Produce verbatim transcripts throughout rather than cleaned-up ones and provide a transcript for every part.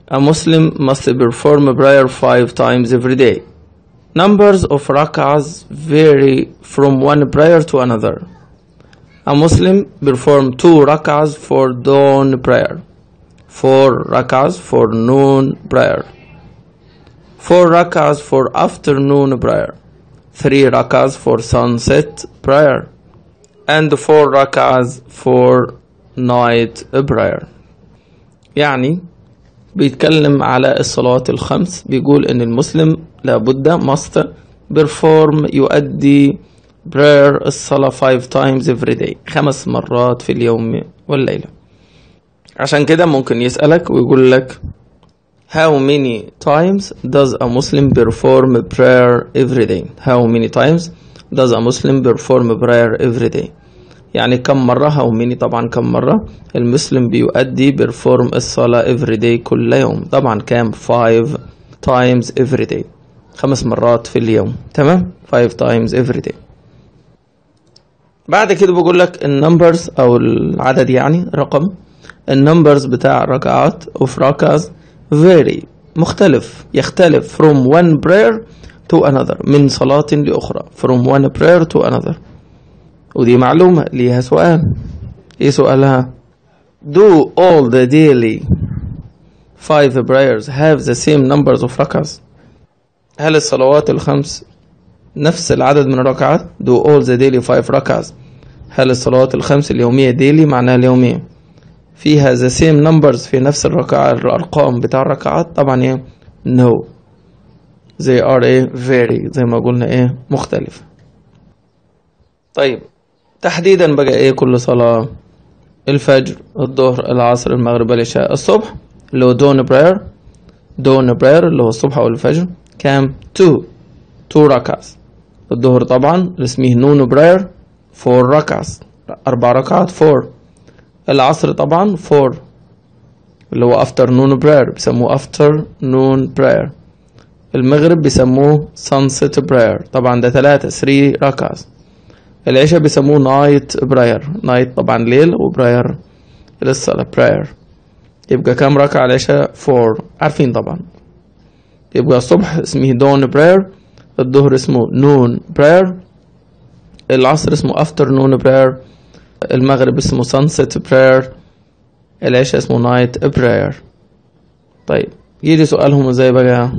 A Muslim must perform prayer five times every day. Numbers of rak'ahs vary from one prayer to another. A Muslim perform two rak'ahs for dawn prayer, four rak'ahs for noon prayer, four rak'ahs for afternoon prayer, three rak'ahs for sunset prayer, and four rak'ahs for night prayer. يعني بيتكلم على الصلوات الخمس، بيقول ان المسلم لابد must perform يؤدي prayer الصلاة five times every day، خمس مرات في اليوم والليلة. عشان كده ممكن يسألك ويقول لك how many times does a Muslim perform prayer every day؟ how many times does a Muslim perform prayer every day؟ يعني كم مرة، how many طبعا كم مرة المسلم بيؤدي perform الصلاة every day كل يوم. طبعا كام؟ five times every day، خمس مرات في اليوم. تمام؟ five times every day. بعد كده بقول لك النمبرز او العدد، يعني رقم النمبرز بتاع الركعات of rak'ahs vary، مختلف، يختلف from one prayer to another، من صلاة لأخرى، from one prayer to another. ودي معلومة ليها سؤال. ايه سؤالها؟ do all the daily five prayers have the same numbers of rak'ahs؟ هل الصلوات الخمس نفس العدد من الركعات؟ do all the daily five rak'ahs، هل الصلوات الخمس اليومية daily معناها اليومية فيها the same numbers في نفس الركعة الأرقام بتاع الركعات؟ طبعا ايه no، they are ايه very، زي ما قلنا ايه مختلف. طيب تحديدا بقى ايه كل صلاة؟ الفجر، الظهر، العصر، المغرب، العشاء، الصبح اللي هو dawn prayer، dawn prayer اللي هو الصبح او الفجر كام؟ two two rak'ahs. الظهر طبعا اللي اسمه noon prayer four rak'ahs، أربع ركعات four. العصر طبعا four اللي هو afternoon prayer بيسموه afternoon prayer. المغرب بيسموه sunset prayer، طبعا ده ثلاثة three rak'ahs. العشاء بيسموه night prayer، night طبعا ليل، وبراير للصلاة prayer. يبقى كام ركعة العشاء؟ four، عارفين طبعا. يبقى الصبح اسمه dawn prayer، الظهر اسمه noon prayer، العصر اسمه afternoon prayer، المغرب اسمه sunset prayer، العشاء اسمه night prayer. طيب يجي سؤالهم ازاي بقى؟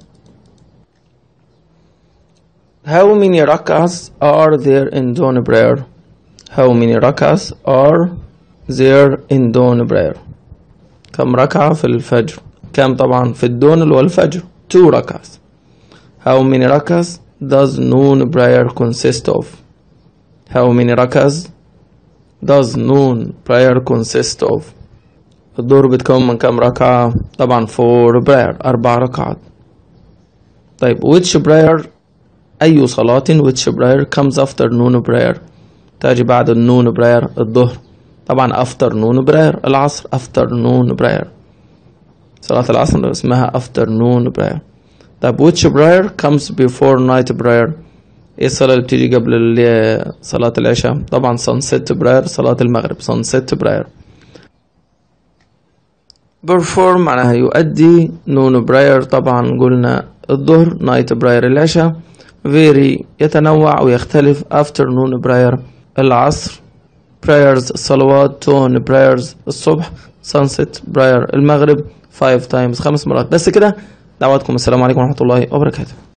how many rak'ahs are there in dawn prayer؟ how many rak'ahs are there in dawn prayer؟ كم ركعة في الفجر؟ كم طبعا في الدون اللي هو الفجر؟ two rak'ahs. how many rak'ahs does noon prayer consist of؟ how many rak'ahs does noon prayer consist of؟ الظهر بتكون من كم ركعة؟ طبعا four prayer، أربع ركعات. طيب which prayer، أي صلاة which prayer comes after noon prayer، تأتي بعد النون prayer؟ الظهر طبعا afternoon prayer، العصر afternoon prayer، صلاة العصر اسمها afternoon prayer. طيب which prayer comes before night prayer؟ ايه الصلاة اللي بتيجي قبل صلاة العشاء؟ طبعا sunset prayer، صلاة المغرب sunset prayer. perform معناها يؤدي، noon prayer طبعا قلنا الظهر، night prayer العشاء، very يتنوع ويختلف، afternoon prayer العصر، prayers الصلوات، dawn prayers الصبح، sunset prayer المغرب five times خمس مرات. بس كده، دعواتكم، السلام عليكم ورحمة الله وبركاته.